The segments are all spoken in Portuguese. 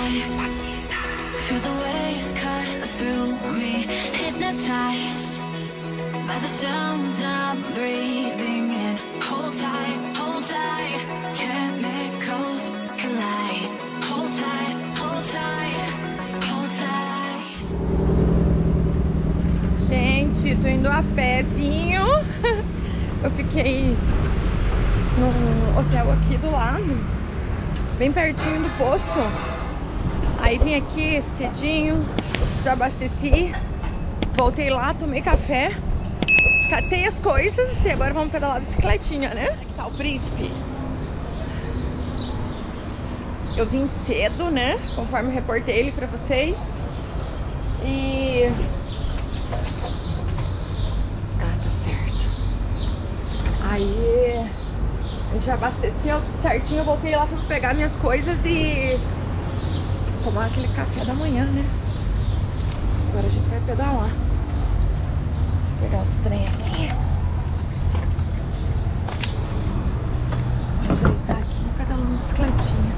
Feel the waves cut through me, hypnotized by the sounds I'm breathing in. Hold tight, chemicals collide. Hold tight, hold tight, hold tight. Gente, tô indo a pézinho. Eu fiquei no hotel aqui do lado, bem pertinho do posto. Aí vim aqui cedinho, já abasteci, voltei lá, tomei café, catei as coisas e agora vamos pedalar a bicicletinha, né? Aqui tá o Príncipe. Eu vim cedo, né? Conforme reportei ele pra vocês. E... tá certo. Aí eu já abasteceu tudo certinho, eu voltei lá pra pegar minhas coisas e tomar aquele café da manhã, né? Agora a gente vai pedalar. Vou pegar os trem aqui. Vou ajeitar aqui e pedalar uma bicicletinha.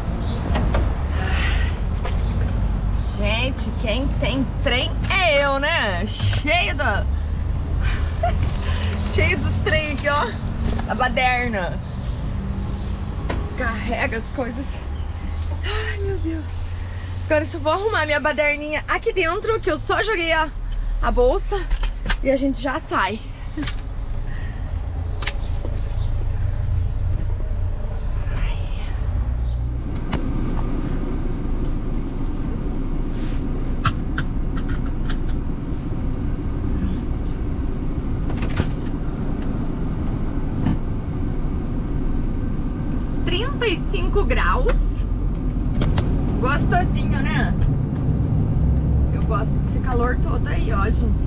Gente, quem tem trem é eu, né? Cheio da... cheio dos trem aqui, ó. Da baderna. Carrega as coisas. Ai, meu Deus. Agora eu só vou arrumar minha baderninha aqui dentro, que eu só joguei a bolsa e a gente já sai. Pronto. 35 graus. Gostosinho, né? Eu gosto desse calor todo aí, ó, gente.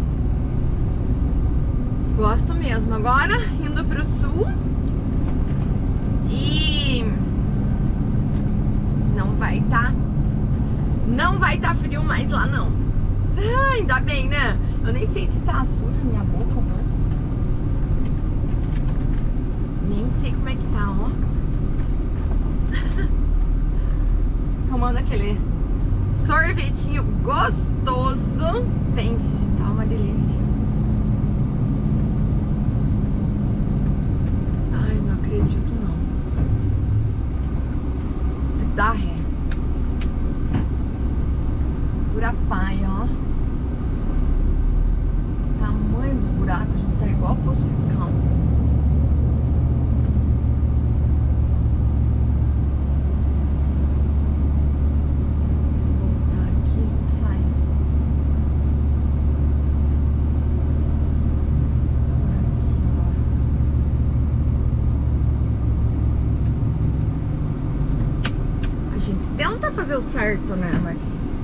Gosto mesmo. Agora, indo pro sul. E... não vai tá frio mais lá, não. Ainda bem, né? Eu nem sei se tá suja minha boca ou não. Nem sei como é que tá, ó. Tomando aquele sorvetinho gostoso. Pense, gente, tá uma delícia. Ai, não acredito não. Tem que dar ré. Burapaia, ó. O tamanho dos buracos, gente, tá igual posto fiscal. Tenta fazer o certo, né? Mas...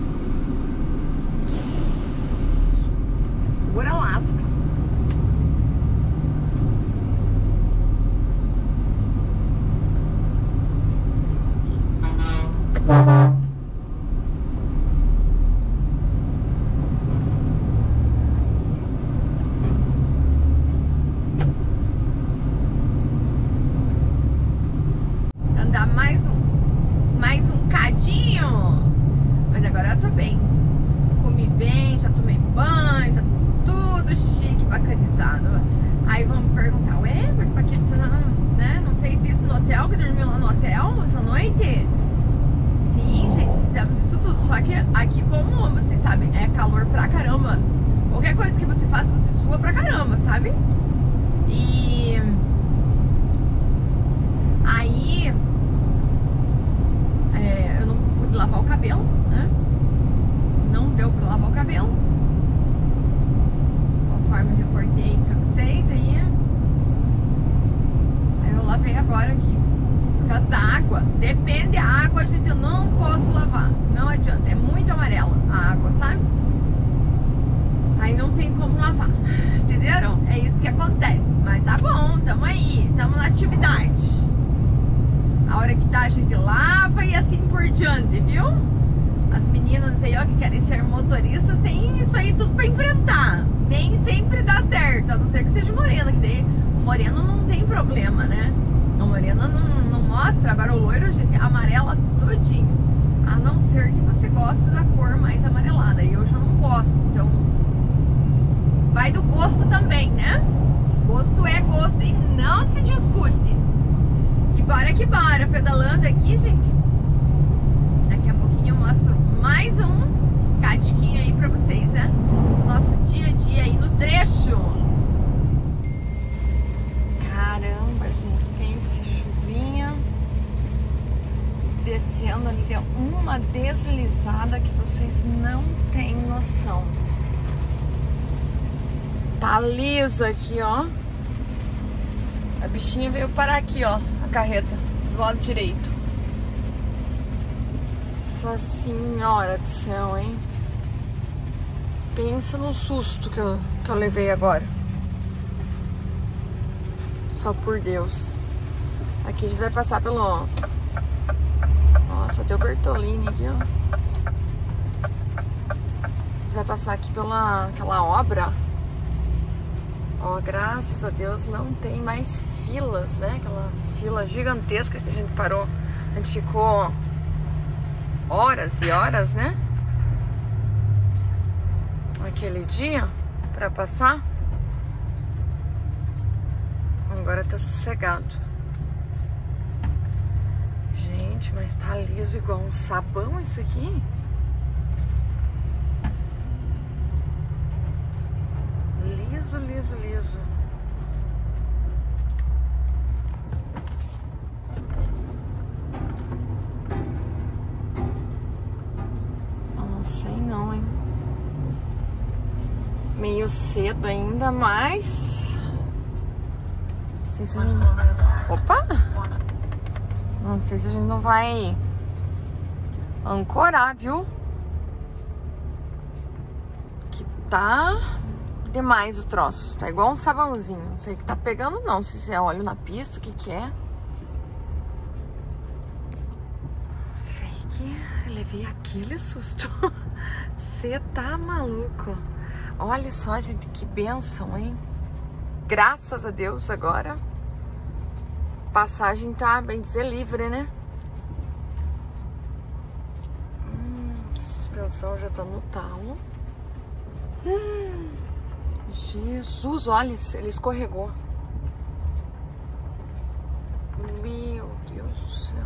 agora lasca. Andar mais um cadinho. Mas agora eu tô bem. Comi bem, já tomei banho, tá tudo chique, bacanizado. Aí vão me perguntar, ué, mas pra que você não fez isso no hotel, que dormiu lá no hotel essa noite? Sim, gente, fizemos isso tudo. Só que aqui, como vocês sabem, é calor pra caramba. Qualquer coisa que você faça, você sua pra caramba, sabe? E... aí... eu não pude lavar o cabelo, né? Não deu pra lavar o cabelo, conforme eu reportei pra vocês aí. Aí eu lavei agora aqui. Por causa da água, depende da água, gente, eu não posso lavar. Não adianta, é muito amarela a água, sabe? Aí não tem como lavar. Entenderam? É isso que acontece. Mas tá bom, tamo aí, tamo na atividade. A hora que dá, a gente lava e assim por diante, viu? As meninas aí, ó, que querem ser motoristas, tem isso aí tudo pra enfrentar. Nem sempre dá certo, a não ser que seja morena, que daí o moreno não tem problema, né? O moreno não mostra, agora o loiro, gente, amarela tudinho. A não ser que você né? Gosto é gosto e não se discute. E bora que bora, pedalando aqui, gente. Daqui a pouquinho eu mostro mais um cadiquinho aí pra vocês, né? Do nosso dia a dia aí no trecho. Caramba, gente, pense, chuvinha descendo ali, deu uma deslizada que vocês não têm noção. Tá liso aqui, ó. A bichinha veio parar aqui, ó, a carreta, do lado direito. Nossa senhora do céu, hein? Pensa no susto que eu levei agora. Só por Deus. Aqui a gente vai passar pelo... Nossa, tem o Bertolini aqui, ó. Vai passar aqui pela aquela obra. Ó, graças a Deus não tem mais filas, né? Aquela fila gigantesca que a gente parou. A gente ficou horas e horas, né? Aquele dia pra passar. Agora tá sossegado. Gente, mas tá liso igual um sabão isso aqui. Liso, liso, liso. Não sei não, hein? Meio cedo ainda, mas... Não sei se a gente... Opa! Não sei se a gente não vai ancorar, viu? Que tá... demais o troço, tá igual um sabãozinho. Não sei o que tá pegando não, se é óleo na pista, o que que é. Sei que eu levei aquele susto. Você tá maluco. Olha só, gente, que bênção, hein? Graças a Deus agora passagem tá, bem dizer, livre, né? A suspensão já tá no talo. Jesus, olha, ele escorregou. Meu Deus do céu.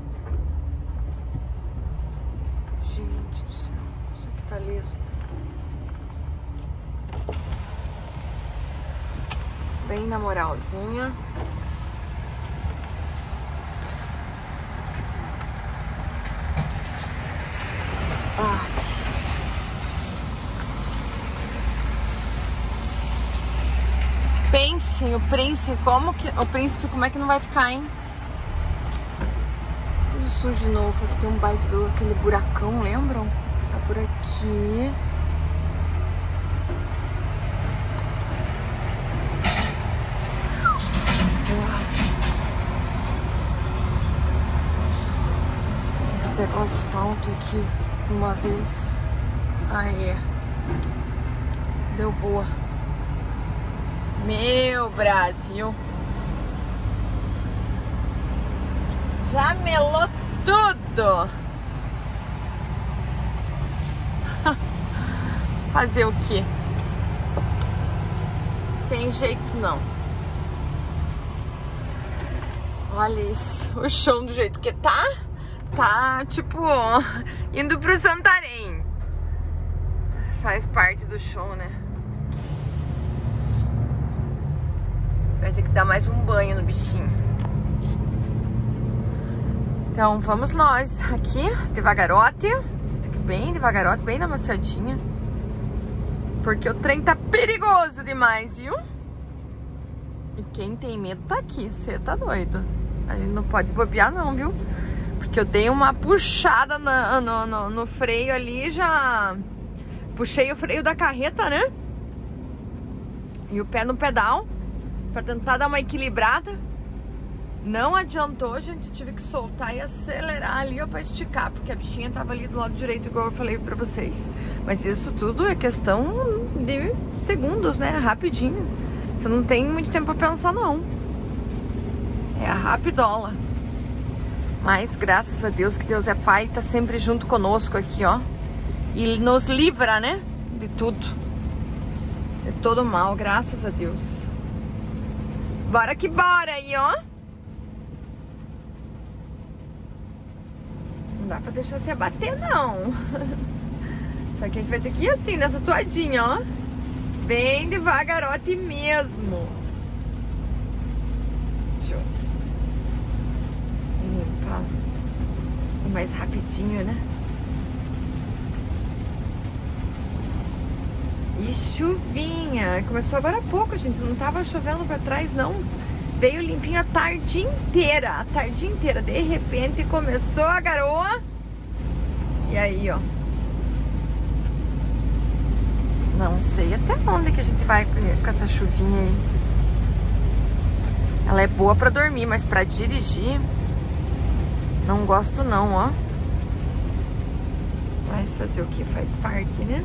Gente do céu, isso aqui tá liso. Bem na moralzinha. Pensem, o príncipe, como é que não vai ficar, hein? Tudo sujo de novo. Aqui tem um baita do aquele buracão, lembram? Vou passar por aqui. Vou pegar o asfalto aqui uma vez. Aí, deu boa. Meu Brasil. Já melou tudo. Fazer o quê? Tem jeito não. Olha isso. O chão do jeito que tá. Tá tipo indo pro Santarém. Faz parte do show, né? Vai ter que dar mais um banho no bichinho. Então vamos nós aqui, devagarote. Bem devagarote, bem na maciadinha. Porque o trem tá perigoso demais, viu? E quem tem medo tá aqui, você tá doido. A gente não pode bobear não, viu? Porque eu dei uma puxada no freio ali, já... Puxei o freio da carreta, né? E o pé no pedal. Pra tentar dar uma equilibrada. Não adiantou, gente. Eu tive que soltar e acelerar ali, ó, pra esticar. Porque a bichinha tava ali do lado direito, igual eu falei pra vocês. Mas isso tudo é questão de segundos, né? Rapidinho. Você não tem muito tempo pra pensar, não. É a rapidola. Mas graças a Deus, que Deus é Pai, tá sempre junto conosco aqui, ó. E nos livra, né? De tudo. É todo mal, graças a Deus. Bora que bora aí, ó. Não dá pra deixar se abater, não. Só que a gente vai ter que ir assim, nessa toadinha, ó. Bem devagarote mesmo. Deixa eu limpar. E mais rapidinho, né? E chuvinha. Começou agora há pouco, gente. Não tava chovendo pra trás, não. Veio limpinho a tarde inteira. A tarde inteira. De repente começou a garoa. E aí, ó. Não sei até onde que a gente vai com essa chuvinha aí. Ela é boa pra dormir, mas pra dirigir não gosto não, ó. Mas fazer o que? Faz parte, né?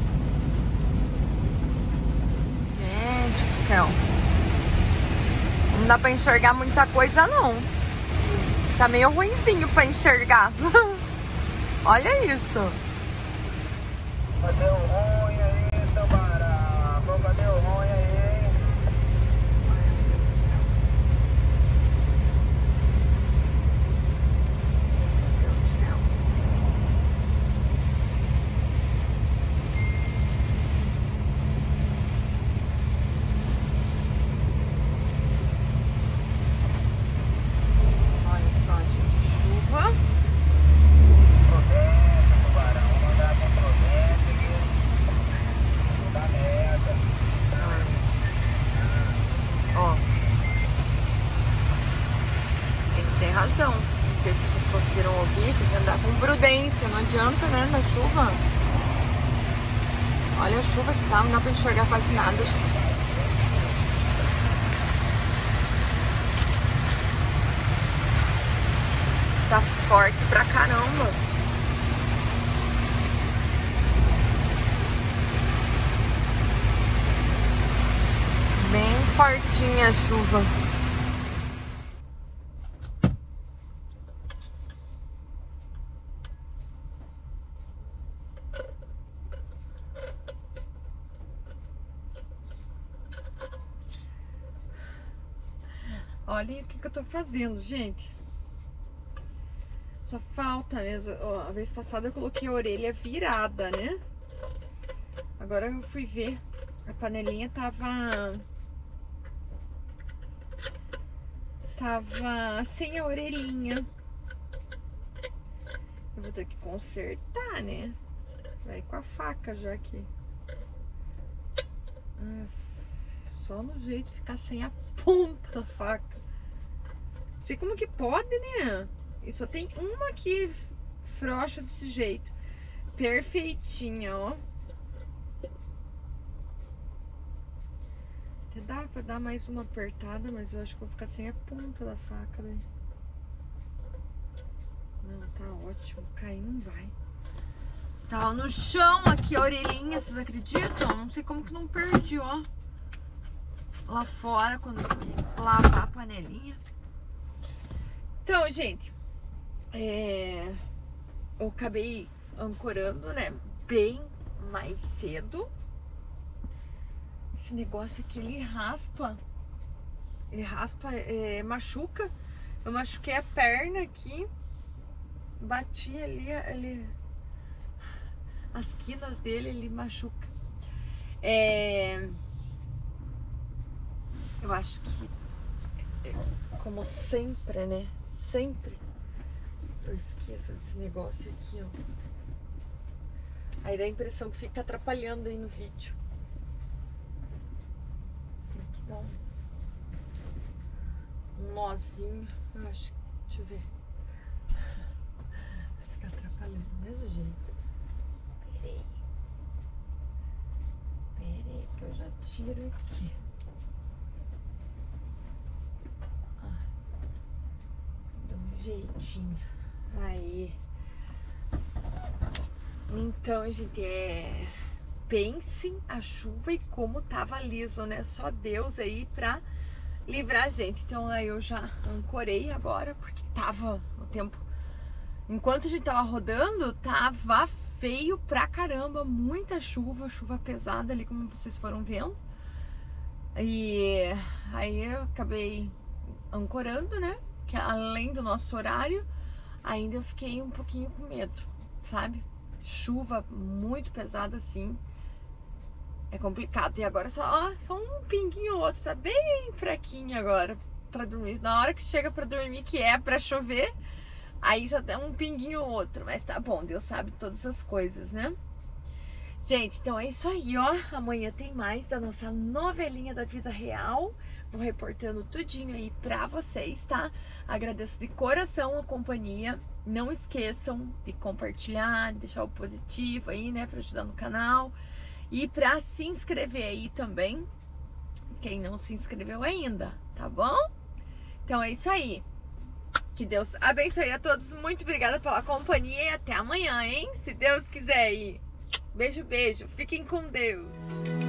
Gente do céu. Não dá pra enxergar muita coisa, não. Tá meio ruinzinho pra enxergar. Olha isso. Cadê o ruim aí, Tamara? Cadê o ruim aí? Meu Deus do céu. Olha só, gente, chuva. Prudência, Tubarão. Vamos andar com prudência aqui. Não dá merda. Ó. Ele tem razão. Não sei se vocês conseguiram ouvir. Tem que andar com prudência. Não adianta, né? Na chuva. Olha a chuva que tá. Não dá pra enxergar quase nada, gente. Tá forte pra caramba. Bem fortinha a chuva. Olha o que eu tô fazendo, gente. Só falta mesmo. Ó, a vez passada eu coloquei a orelha virada, né? Agora eu fui ver. A panelinha tava sem a orelhinha. Eu vou ter que consertar, né? Vai com a faca já aqui. Só no jeito de ficar sem a ponta da faca. Não sei como que pode, né? E só tem uma aqui frouxa desse jeito. Perfeitinha, ó. Até dá pra dar mais uma apertada, mas eu acho que vou ficar sem a ponta da faca daí. Não, tá ótimo. Cair não vai. Tava no chão aqui a orelhinha, vocês acreditam? Não sei como que não perdi, ó. Lá fora, quando eu fui lavar a panelinha. Então, gente, eu acabei ancorando, né? Bem mais cedo. Esse negócio aqui, ele raspa. Ele raspa, machuca. Eu machuquei a perna aqui. Bati ali, as quinas dele, ele machuca. Eu acho que, como sempre, né? Sempre eu esqueço desse negócio aqui, ó. Aí dá a impressão que fica atrapalhando aí no vídeo. Tem que dar um nozinho. Eu acho que, deixa eu ver. Fica atrapalhando do mesmo jeito. Peraí, que eu já tiro aqui. Jeitinho. Aí. Então, gente, pensem a chuva e como tava liso, né? Só Deus aí pra livrar a gente. Então aí eu já ancorei agora, porque tava o tempo. Enquanto a gente tava rodando, tava veio pra caramba, muita chuva, chuva pesada ali, como vocês foram vendo. E aí eu acabei ancorando, né? Que além do nosso horário, ainda eu fiquei um pouquinho com medo, sabe? Chuva muito pesada assim, é complicado. E agora só um pinguinho ou outro, tá bem fraquinho agora pra dormir. Na hora que chega pra dormir, que é pra chover, aí já tem um pinguinho ou outro. Mas tá bom, Deus sabe todas as coisas, né? Gente, então é isso aí, ó. Amanhã tem mais da nossa novelinha da vida real. Vou reportando tudinho aí pra vocês, tá? Agradeço de coração a companhia. Não esqueçam de compartilhar, de deixar o positivo aí, né? Pra ajudar no canal. E pra se inscrever aí também. Quem não se inscreveu ainda, tá bom? Então é isso aí. Que Deus abençoe a todos. Muito obrigada pela companhia e até amanhã, hein? Se Deus quiser ir. Beijo, beijo. Fiquem com Deus.